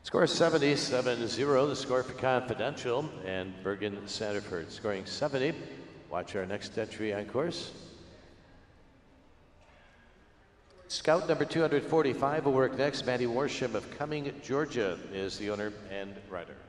Score 70-7-0, the score for Confidential and Bergen Sanderford scoring 70. Watch our next entry on course. Scout number 245 will work next. Matty Warsham of Cumming, Georgia is the owner and rider.